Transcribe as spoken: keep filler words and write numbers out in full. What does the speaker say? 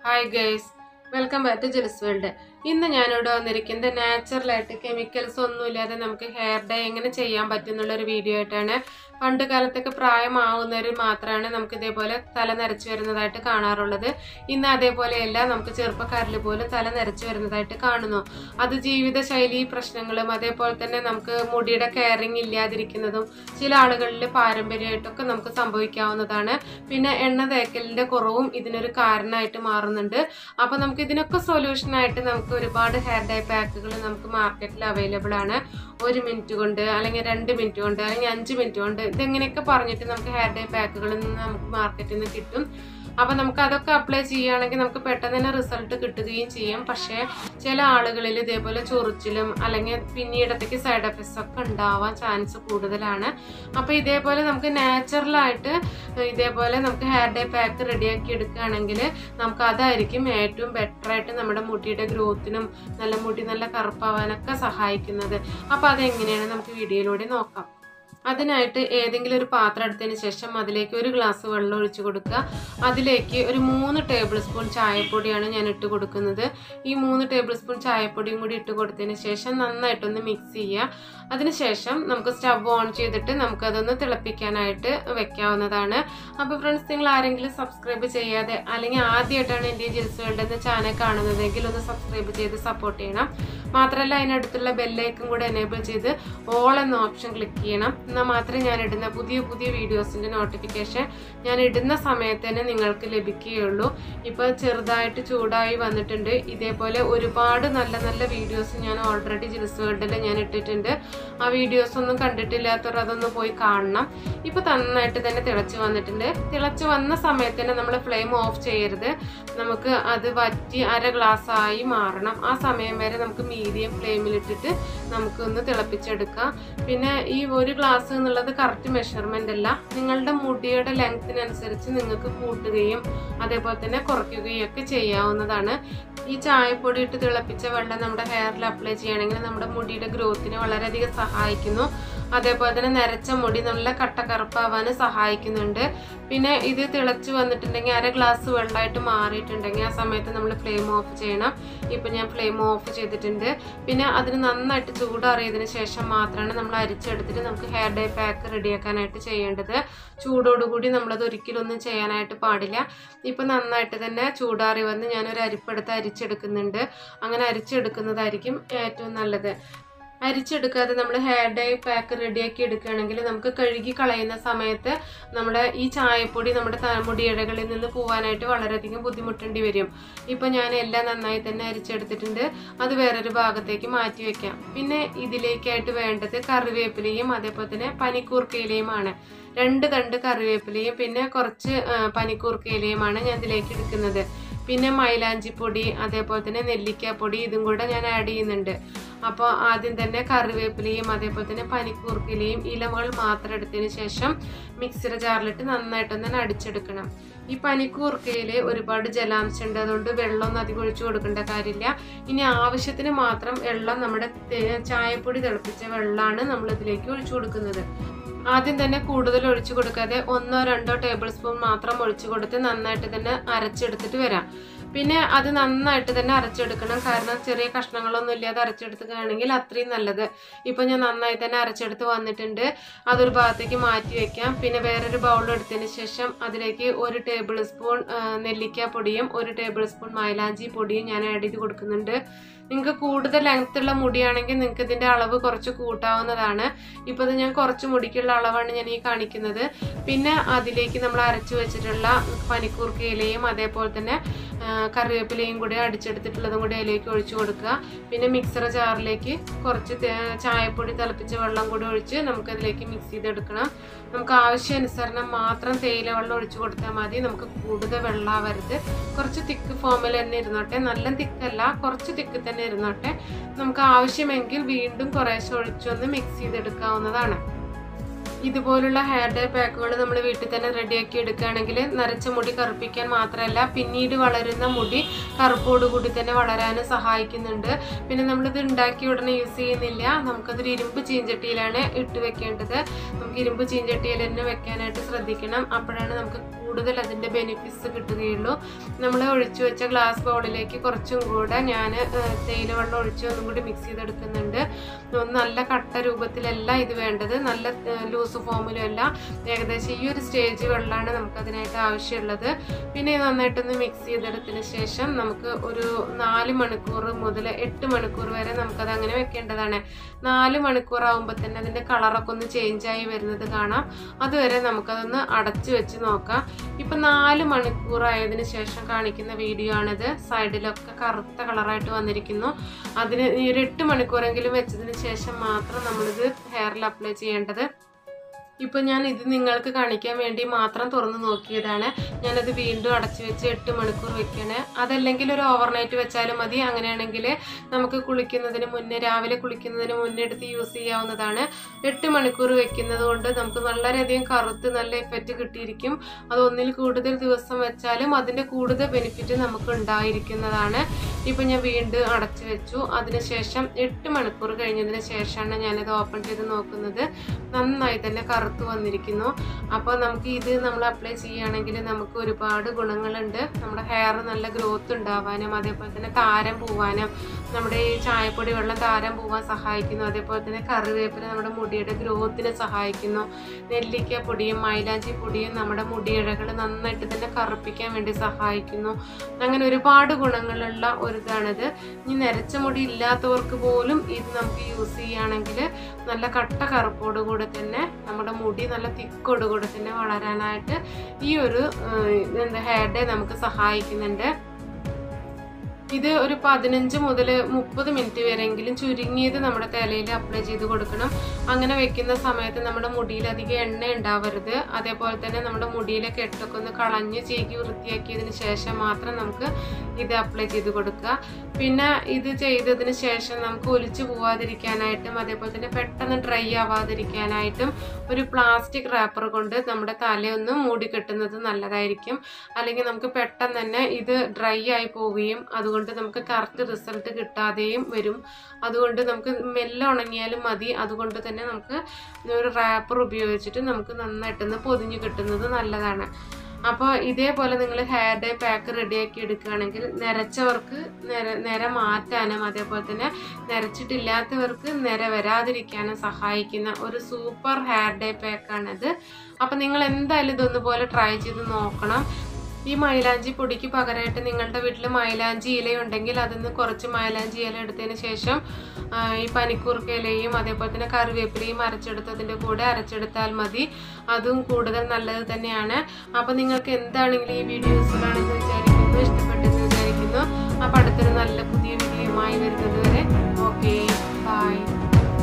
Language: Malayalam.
Hi guys, welcome back to Jill's World. ഇന്ന് ഞാൻ ഇവിടെ വന്നിരിക്കുന്നത് നാച്ചുറൽ ആയിട്ട് കെമിക്കൽസ് ഒന്നുമില്ലാതെ നമുക്ക് ഹെയർ ഡൈ എങ്ങനെ ചെയ്യാൻ പറ്റുന്നുള്ള ഒരു വീഡിയോ ആയിട്ടാണ്. പണ്ട് കാലത്തൊക്കെ പ്രായമാവുന്നവർ മാത്രമാണ് നമുക്ക് ഇതേപോലെ തല നരച്ചു വരുന്നതായിട്ട് കാണാറുള്ളത്. ഇന്ന് അതേപോലെയല്ല, നമുക്ക് ചെറുപ്പക്കാരിൽ പോലും തല നരച്ചു വരുന്നതായിട്ട് കാണുന്നു. അത് ജീവിതശൈലി പ്രശ്നങ്ങളും അതേപോലെ തന്നെ നമുക്ക് മുടിയുടെ കെയറിങ് ഇല്ലാതിരിക്കുന്നതും ചില ആളുകളിൽ പാരമ്പര്യമായിട്ടൊക്കെ നമുക്ക് സംഭവിക്കാവുന്നതാണ്. പിന്നെ എണ്ണ തേക്കലിന്റെ കുറവും ഇതിനൊരു കാരണമായിട്ട് മാറുന്നുണ്ട്. അപ്പൊ നമുക്ക് ഇതിനൊക്കെ സൊല്യൂഷനായിട്ട് നമുക്ക് ഒരുപാട് ഹെയർ ഡൈ പാക്കുകൾ നമുക്ക് മാർക്കറ്റിൽ അവൈലബിൾ ആണ്. ഒരു മിനിറ്റ് കൊണ്ട് അല്ലെങ്കിൽ രണ്ട് മിനിറ്റ് കൊണ്ട് അല്ലെങ്കിൽ അഞ്ച് മിനിറ്റ് കൊണ്ട് ഇതെങ്ങനെയൊക്കെ പറഞ്ഞിട്ട് നമുക്ക് ഹെയർ ഡൈ പാക്കുകളിൽ നിന്ന് നമുക്ക് മാർക്കറ്റിൽ നിന്ന് കിട്ടും. അപ്പൊ നമുക്ക് അതൊക്കെ അപ്ലൈ ചെയ്യുകയാണെങ്കിൽ നമുക്ക് പെട്ടെന്ന് തന്നെ റിസൾട്ട് കിട്ടുകയും ചെയ്യും. പക്ഷേ ചില ആളുകളിൽ ഇതേപോലെ ചൊറിച്ചിലും അല്ലെങ്കിൽ പിന്നീടത്തേക്ക് സൈഡ് എഫക്ട്സ് ഒക്കെ ഉണ്ടാവാൻ ചാൻസ് കൂടുതലാണ്. അപ്പൊ ഇതേപോലെ നമുക്ക് നാച്ചുറലായിട്ട് ഇതേപോലെ നമുക്ക് ഹെയർ ഡൈ പാക്ക് റെഡിയാക്കി എടുക്കുകയാണെങ്കിൽ നമുക്ക് അതായിരിക്കും ഏറ്റവും ബെറ്റർ ആയിട്ട് നമ്മുടെ മുടിയുടെ ഗ്രോത്തിനും നല്ല മുടി നല്ല കറുപ്പാവാനൊക്കെ സഹായിക്കുന്നത്. അപ്പൊ അതെങ്ങനെയാണ് നമുക്ക് വീഡിയോയിലൂടെ നോക്കാം. അതിനായിട്ട് ഏതെങ്കിലും ഒരു പാത്രം എടുത്തതിന് ശേഷം അതിലേക്ക് ഒരു ഗ്ലാസ് വെള്ളം ഒഴിച്ചു കൊടുക്കുക. അതിലേക്ക് ഒരു മൂന്ന് ടേബിൾ സ്പൂൺ ചായപ്പൊടിയാണ് ഞാൻ ഇട്ട് കൊടുക്കുന്നത്. ഈ മൂന്ന് ടേബിൾ സ്പൂൺ ചായപ്പൊടിയും കൂടി ഇട്ട് കൊടുത്തതിന് ശേഷം നന്നായിട്ടൊന്ന് മിക്സ് ചെയ്യുക. അതിനുശേഷം നമുക്ക് സ്റ്റവ് ഓൺ ചെയ്തിട്ട് നമുക്കതൊന്ന് തിളപ്പിക്കാനായിട്ട് വെക്കാവുന്നതാണ്. അപ്പോൾ ഫ്രണ്ട്സ്, നിങ്ങൾ ആരെങ്കിലും സബ്സ്ക്രൈബ് ചെയ്യാതെ അല്ലെങ്കിൽ ആദ്യമായിട്ടാണ് എൻ്റെ ജിൽസ് വേൾഡ് എന്ന ചാനൽ കാണുന്നതെങ്കിൽ ഒന്ന് സബ്സ്ക്രൈബ് ചെയ്ത് സപ്പോർട്ട് ചെയ്യണം. മാത്രമല്ല അതിനടുത്തുള്ള ബെല്ലൈക്കൺ കൂടെ എനേബിൾ ചെയ്ത് ഓൾ എന്ന ഓപ്ഷൻ ക്ലിക്ക് ചെയ്യണം. എന്നാൽ മാത്രമേ ഞാൻ ഇടുന്ന പുതിയ പുതിയ വീഡിയോസിൻ്റെ നോട്ടിഫിക്കേഷൻ ഞാൻ ഇടുന്ന സമയത്ത് തന്നെ നിങ്ങൾക്ക് ലഭിക്കുകയുള്ളൂ. ഇപ്പോൾ ചെറുതായിട്ട് ചൂടായി വന്നിട്ടുണ്ട്. ഇതേപോലെ ഒരുപാട് നല്ല നല്ല വീഡിയോസ് ഞാൻ ഓൾറെഡി ജിൽസ് വേൾഡിൽ ഞാൻ ഇട്ടിട്ടുണ്ട്. ആ വീഡിയോസ് ഒന്നും കണ്ടിട്ടില്ലാത്തവർ അതൊന്ന് പോയി കാണണം. ഇപ്പോൾ നന്നായിട്ട് തന്നെ തിളച്ച് വന്നിട്ടുണ്ട്. തിളച്ച് വന്ന സമയത്ത് തന്നെ നമ്മൾ ഫ്ലെയിം ഓഫ് ചെയ്യരുത്. നമുക്ക് അത് വറ്റി അര ഗ്ലാസ് ആയി മാറണം. ആ സമയം വരെ നമുക്ക് മീഡിയം ഫ്ലെയിമിലിട്ടിട്ട് നമുക്കൊന്ന് തിളപ്പിച്ചെടുക്കാം. പിന്നെ ഈ ഒരു ഗ്ലാസ് എന്നുള്ളത് കറക്റ്റ് മെഷർമെന്റ് അല്ല. നിങ്ങളുടെ മുടിയുടെ ലെങ്ത്തിനനുസരിച്ച് നിങ്ങൾക്ക് കൂട്ടുകയും അതേപോലെ തന്നെ കുറയ്ക്കുകയും ഒക്കെ ചെയ്യാവുന്നതാണ്. ഈ ചായപ്പൊടി ഇട്ട് തിളപ്പിച്ച വെള്ളം നമ്മുടെ ഹെയറിൽ അപ്ലൈ ചെയ്യുകയാണെങ്കിൽ നമ്മുടെ മുടിയുടെ ഗ്രോത്തിനെ വളരെയധികം സഹായിക്കുന്നു. അതേപോലെ തന്നെ നരച്ച മുടി നല്ല കട്ടക്കറുപ്പാവാൻ സഹായിക്കുന്നുണ്ട്. പിന്നെ ഇത് തിളച്ച് വന്നിട്ടുണ്ടെങ്കിൽ അര ഗ്ലാസ് വെള്ളമായിട്ട് മാറിയിട്ടുണ്ടെങ്കിൽ ആ സമയത്ത് നമ്മൾ ഫ്ലെയിം ഓഫ് ചെയ്യണം. ഇപ്പം ഞാൻ ഫ്ലെയിം ഓഫ് ചെയ്തിട്ടുണ്ട്. പിന്നെ അതിന് നന്നായിട്ട് ചൂടാറിയതിന് ശേഷം മാത്രമാണ് നമ്മൾ അരിച്ചെടുത്തിട്ട് നമുക്ക് ഹെയർ ഡൈ പാക്ക് റെഡിയാക്കാനായിട്ട് ചെയ്യേണ്ടത്. ചൂടോടുകൂടി നമ്മളത് ഒരിക്കലൊന്നും ചെയ്യാനായിട്ട് പാടില്ല. ഇപ്പം നന്നായിട്ട് തന്നെ ചൂടാറി വന്ന് ഞാനൊരു അരിപ്പെടുത്ത് അരിച്ചെടുക്കുന്നുണ്ട്. അങ്ങനെ അരിച്ചെടുക്കുന്നതായിരിക്കും ഏറ്റവും നല്ലത്. അരിച്ചെടുക്കാതെ നമ്മൾ ഹെയർ ഡൈ പാക്ക് റെഡിയാക്കി എടുക്കുകയാണെങ്കിൽ നമുക്ക് കഴുകി കളയുന്ന സമയത്ത് നമ്മുടെ ഈ ചായപ്പൊടി നമ്മുടെ മുടിയിഴകളിൽ നിന്ന് പോകാനായിട്ട് വളരെയധികം ബുദ്ധിമുട്ടേണ്ടി വരും. ഇപ്പം ഞാൻ എല്ലാം നന്നായി തന്നെ അരിച്ചെടുത്തിട്ടുണ്ട്. അത് വേറൊരു ഭാഗത്തേക്ക് മാറ്റി വെക്കാം. പിന്നെ ഇതിലേക്കായിട്ട് വേണ്ടത് കറിവേപ്പിലയും അതേപോലെ തന്നെ പനിക്കൂർക്കയിലയുമാണ്. രണ്ട് തണ്ട് കറിവേപ്പിലയും പിന്നെ കുറച്ച് പനിക്കൂർക്കയിലയുമാണ് ഞാൻ ഇതിലേക്ക് എടുക്കുന്നത്. പിന്നെ മൈലാഞ്ചിപ്പൊടി അതേപോലെ തന്നെ നെല്ലിക്കാപ്പൊടി ഇതും കൂടെ ഞാൻ ആഡ് ചെയ്യുന്നുണ്ട്. അപ്പോൾ ആദ്യം തന്നെ കറിവേപ്പിലയും അതേപോലെ തന്നെ പനിക്കൂർക്കയിലയും ഇലകൾ മാത്രം എടുത്തതിന് ശേഷം മിക്സിയുടെ ജാറിലിട്ട് നന്നായിട്ടൊന്ന് അടിച്ചെടുക്കണം. ഈ പനിക്കൂർക്കയിൽ ഒരുപാട് ജലാംശം ഉണ്ട്. അതുകൊണ്ട് വെള്ളമൊന്നും അധികം ഒഴിച്ചു കൊടുക്കേണ്ട കാര്യമില്ല. ഇനി ആവശ്യത്തിന് മാത്രം വെള്ളം നമ്മുടെ ചായപ്പൊടി തിളപ്പിച്ച വെള്ളമാണ് നമ്മൾ ഇതിലേക്ക് ഒഴിച്ചു കൊടുക്കുന്നത്. ആദ്യം തന്നെ കൂടുതൽ ഒഴിച്ചു കൊടുക്കാതെ ഒന്നോ രണ്ടോ ടേബിൾ സ്പൂൺ മാത്രം ഒഴിച്ചു കൊടുത്ത് നന്നായിട്ട് തന്നെ അരച്ചെടുത്തിട്ട് വരാം. പിന്നെ അത് നന്നായിട്ട് തന്നെ അരച്ചെടുക്കണം. കാരണം ചെറിയ കഷ്ണങ്ങളൊന്നും ഇല്ലാതെ അരച്ചെടുക്കുകയാണെങ്കിൽ അത്രയും നല്ലത്. ഇപ്പം ഞാൻ നന്നായി തന്നെ അരച്ചെടുത്ത് വന്നിട്ടുണ്ട്. അതൊരു ഭാഗത്തേക്ക് മാറ്റി വെക്കാം. പിന്നെ വേറൊരു ബൗൾ എടുത്തതിന് ശേഷം അതിലേക്ക് ഒരു ടേബിൾ സ്പൂൺ നെല്ലിക്ക പൊടിയും ഒരു ടേബിൾ സ്പൂൺ മൈലാഞ്ചി പൊടിയും ഞാൻ ആഡ് ചെയ്ത് കൊടുക്കുന്നുണ്ട്. നിങ്ങൾക്ക് കൂടുതൽ ലെങ്ത്തുള്ള മുടിയാണെങ്കിൽ നിങ്ങൾക്ക് ഇതിൻ്റെ അളവ് കുറച്ച് കൂട്ടാവുന്നതാണ്. ഇപ്പോൾ ഇത് ഞാൻ കുറച്ച് മുടിക്കുള്ള അളവാണ് ഞാൻ ഈ കാണിക്കുന്നത്. പിന്നെ അതിലേക്ക് നമ്മൾ അരച്ചു വെച്ചിട്ടുള്ള പനിക്കൂർക്കയിലയും അതേപോലെ തന്നെ കറിവേപ്പിലയും കൂടി അടിച്ചെടുത്തിട്ടുള്ളതും കൂടി അതിലേക്ക് ഒഴിച്ചു കൊടുക്കുക. പിന്നെ മിക്സർ ജാറിലേക്ക് കുറച്ച് ചായപ്പൊടി തിളപ്പിച്ച വെള്ളം കൂടി ഒഴിച്ച് നമുക്കതിലേക്ക് മിക്സ് ചെയ്തെടുക്കണം. നമുക്ക് ആവശ്യാനുസരണം മാത്രം തേയില വെള്ളം ഒഴിച്ചു കൊടുത്താൽ മതി. നമുക്ക് കൂടുതൽ വെള്ളമാവരുത്. കുറച്ച് തിക്ക് ഫോമിൽ തന്നെ ഇരുന്നോട്ടെ. നല്ല തിക്കല്ല, കുറച്ച് തിക്ക് തന്നെ ഇരുന്നോട്ടെ. നമുക്ക് ആവശ്യമെങ്കിൽ വീണ്ടും കുറേശ്ശെ ഒഴിച്ചൊന്ന് മിക്സ് ചെയ്തെടുക്കാവുന്നതാണ്. ഇതുപോലുള്ള ഹെയർ ഡേ പാക്കുകൾ നമ്മൾ വീട്ടിൽ തന്നെ റെഡിയാക്കി എടുക്കുകയാണെങ്കിൽ നരച്ച മുടി കറുപ്പിക്കാൻ മാത്രമല്ല പിന്നീട് വളരുന്ന മുടി കറുപ്പോടുകൂടി തന്നെ വളരാനും സഹായിക്കുന്നുണ്ട്. പിന്നെ നമ്മളിത് ഉണ്ടാക്കി ഉടനെ യൂസ് ചെയ്യുന്നില്ല, നമുക്കതൊരു ഇരുമ്പ് ചീഞ്ചട്ടിയിലാണ് ഇട്ട് വെക്കേണ്ടത്. നമുക്ക് ഇരുമ്പ് ചീഞ്ചട്ടിയിൽ തന്നെ വെക്കാനായിട്ട് ശ്രദ്ധിക്കണം, അപ്പോഴാണ് നമുക്ക് കൂടുതൽ അതിൻ്റെ ബെനിഫിറ്റ്സ് കിട്ടുകയുള്ളൂ. നമ്മൾ ഒഴിച്ചു വെച്ച ഗ്ലാസ് ബൗളിലേക്ക് കുറച്ചും കൂടെ ഞാൻ തേയില വെള്ളം ഒഴിച്ച് ഒന്നും കൂടി മിക്സ് ചെയ്തെടുക്കുന്നുണ്ട്. നല്ല കട്ട രൂപത്തിലല്ല ഇത് വേണ്ടത്, നല്ല ലൂസ് ഫോമിലും അല്ല, ഏകദേശം ഈ ഒരു സ്റ്റേജ് വെള്ളമാണ് നമുക്കതിനായിട്ട് ആവശ്യമുള്ളത്. പിന്നെ നന്നായിട്ടൊന്ന് മിക്സ് ചെയ്തെടുത്തതിന് ശേഷം നമുക്ക് ഒരു നാല് മണിക്കൂർ മുതൽ എട്ട് മണിക്കൂർ വരെ നമുക്കത് അങ്ങനെ വെക്കേണ്ടതാണ്. നാല് മണിക്കൂർ ആകുമ്പോൾ തന്നെ അതിൻ്റെ കളറൊക്കെ ഒന്ന് ചേഞ്ചായി വരുന്നത് കാണാം. അതുവരെ നമുക്കതൊന്ന് അടച്ചു വെച്ച് നോക്കാം. ഇപ്പം നാല് മണിക്കൂർ ആയതിനു ശേഷം കാണിക്കുന്ന വീഡിയോ ആണിത്. സൈഡിലൊക്കെ കറുത്ത കളറായിട്ട് വന്നിരിക്കുന്നു. അതിന് ഈ ഒരു എട്ട് മണിക്കൂറെങ്കിലും വെച്ചതിന് ശേഷം മാത്രം നമ്മളിത് ഹെയറിൽ അപ്ലൈ ചെയ്യേണ്ടത്. ഇപ്പം ഞാൻ ഇത് നിങ്ങൾക്ക് കാണിക്കാൻ വേണ്ടി മാത്രം തുറന്ന് നോക്കിയതാണ്. ഞാനത് വീണ്ടും അടച്ചു വെച്ച് എട്ട് മണിക്കൂർ വെക്കണേ. അതല്ലെങ്കിൽ ഒരു ഓവർനൈറ്റ് വെച്ചാലും മതി. അങ്ങനെയാണെങ്കിൽ നമുക്ക് കുളിക്കുന്നതിന് മുന്നേ, രാവിലെ കുളിക്കുന്നതിന് മുന്നേ എടുത്ത് യൂസ് ചെയ്യാവുന്നതാണ്. എട്ട് മണിക്കൂർ വെക്കുന്നത് കൊണ്ട് നമുക്ക് വളരെയധികം കറുത്ത് നല്ല എഫക്റ്റ് കിട്ടിയിരിക്കും. അത് ഒന്നിൽ കൂടുതൽ ദിവസം വെച്ചാലും അതിൻ്റെ കൂടുതൽ ബെനിഫിറ്റ് നമുക്ക് ഉണ്ടായിരിക്കുന്നതാണ്. ഇപ്പം ഞാൻ വീണ്ടും അടച്ചു വെച്ചു. അതിനുശേഷം എട്ട് മണിക്കൂർ കഴിഞ്ഞതിന് ശേഷമാണ് ഞാനിത് ഓപ്പൺ ചെയ്ത് നോക്കുന്നത്. നന്നായി തന്നെ കറുത്ത് വന്നിരിക്കുന്നു. അപ്പോൾ നമുക്ക് ഇത് നമ്മൾ അപ്ലൈ ചെയ്യുകയാണെങ്കിൽ നമുക്ക് ഒരുപാട് ഗുണങ്ങളുണ്ട്. നമ്മുടെ ഹെയർ നല്ല ഗ്രോത്ത് ഉണ്ടാവാനും അതേപോലെ തന്നെ താരം പോവാനും, നമ്മുടെ ഈ ചായപ്പൊടി വെള്ളം താരം പോവാൻ സഹായിക്കുന്നു. അതേപോലെ തന്നെ കറിവേപ്പില നമ്മുടെ മുടിയുടെ ഗ്രോത്തിന് സഹായിക്കുന്നു. നെല്ലിക്ക പൊടിയും മൈലാഞ്ചി പൊടിയും നമ്മുടെ മുടിയിഴകൾ നന്നായിട്ട് തന്നെ കറുപ്പിക്കാൻ വേണ്ടി സഹായിക്കുന്നു. അങ്ങനെ ഒരുപാട് ഗുണങ്ങളുള്ള ഒരു ഇതാണിത്. ഇനി നരച്ച മുടി ഇല്ലാത്തവർക്ക് പോലും ഇത് നമുക്ക് യൂസ് ചെയ്യുകയാണെങ്കിൽ നല്ല കട്ട കറുപ്പോടുകൂടെ തന്നെ നമ്മുടെ മുടി നല്ല തിക്കോടുകൂടെ തന്നെ വളരാനായിട്ട് ഈ ഒരു എന്താ ഹെയർ ഡേ നമുക്ക് സഹായിക്കുന്നുണ്ട്. ഇത് ഒരു പതിനഞ്ച് മുതൽ മുപ്പത് മിനിറ്റ് വരെയെങ്കിലും ചുരുങ്ങിയത് നമ്മുടെ തലയിൽ അപ്ലൈ ചെയ്ത് കൊടുക്കണം. അങ്ങനെ വെക്കുന്ന സമയത്ത് നമ്മുടെ മുടിയിൽ അധികം എണ്ണ ഉണ്ടാവരുത്. അതേപോലെ തന്നെ നമ്മുടെ മുടിയിലെ കെട്ടൊക്കെ ഒന്ന് കളഞ്ഞ് ചീകി വൃത്തിയാക്കിയതിന് ശേഷം മാത്രം നമുക്ക് ഇത് അപ്ലൈ ചെയ്ത് കൊടുക്കുക. പിന്നെ ഇത് ചെയ്തതിന് ശേഷം നമുക്ക് ഒലിച്ചു പോവാതിരിക്കാനായിട്ടും അതേപോലെ തന്നെ പെട്ടെന്ന് ഡ്രൈ ആവാതിരിക്കാനായിട്ടും ഒരു പ്ലാസ്റ്റിക് റാപ്പർ കൊണ്ട് നമ്മുടെ തലയൊന്ന് മൂടി കെട്ടുന്നത് നല്ലതായിരിക്കും. അല്ലെങ്കിൽ നമുക്ക് പെട്ടെന്ന് തന്നെ ഇത് ഡ്രൈ ആയി പോവുകയും അതുകൊണ്ട് നമുക്ക് കറക്റ്റ് റിസൾട്ട് കിട്ടാതെയും വരും. അതുകൊണ്ട് നമുക്ക് മെല്ലെ ഉണങ്ങിയാലും മതി. അതുകൊണ്ട് തന്നെ നമുക്ക് ഒരു റാപ്പർ ഉപയോഗിച്ചിട്ട് നമുക്ക് നന്നായിട്ടൊന്ന് പൊതിഞ്ഞ് കിട്ടുന്നത് നല്ലതാണ്. അപ്പോൾ ഇതേപോലെ നിങ്ങൾ ഹെയർ ഡേ പാക്ക് റെഡിയാക്കി എടുക്കുകയാണെങ്കിൽ നിരച്ചവർക്ക് നിര നിര മാറ്റാനും അതേപോലെ തന്നെ നിരച്ചിട്ടില്ലാത്തവർക്ക് നിര വരാതിരിക്കാനും സഹായിക്കുന്ന ഒരു സൂപ്പർ ഹെയർ ഡേ പാക്കാണിത്. അപ്പോൾ നിങ്ങൾ എന്തായാലും ഇതൊന്നുപോലെ ട്രൈ ചെയ്ത് നോക്കണം. ഈ മൈലാഞ്ചി പൊടിക്ക് പകരമായിട്ട് നിങ്ങളുടെ വീട്ടിൽ മൈലാഞ്ചി ഇലയുണ്ടെങ്കിൽ അതിൽ നിന്ന് കുറച്ച് മൈലാഞ്ചി ഇല എടുത്തതിന് ശേഷം ഈ പനിക്കൂർക്ക ഇലയും അതേപോലെ തന്നെ കറിവേപ്പിലയും അരച്ചെടുത്തതിൻ്റെ കൂടെ അരച്ചെടുത്താൽ മതി. അതും കൂടുതൽ നല്ലത് തന്നെയാണ്. അപ്പോൾ നിങ്ങൾക്ക് എന്താണെങ്കിലും ഈ വീഡിയോസിലാണെന്ന് വിചാരിക്കുന്നു. ഇഷ്ടപ്പെട്ടത്